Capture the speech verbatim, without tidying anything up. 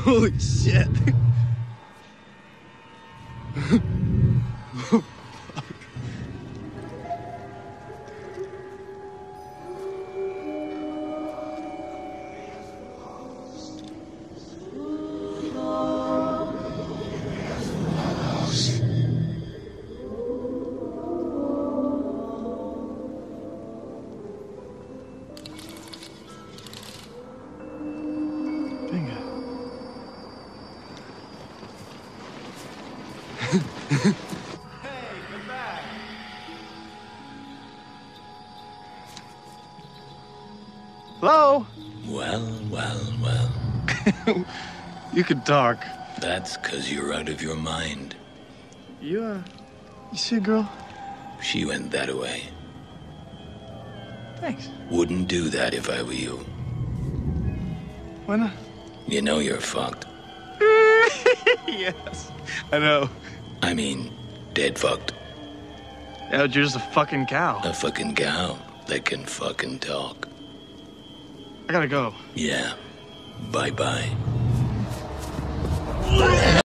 Holy shit. Hello? Well, well, well. You could talk. That's because you're out of your mind. You, uh, you see a girl? She went that way. Thanks. Wouldn't do that if I were you. Why not? You know you're fucked. Yes, I know. I mean, dead fucked. Yeah, you're just a fucking cow. A fucking cow that can fucking talk. I gotta go. Yeah. Bye-bye.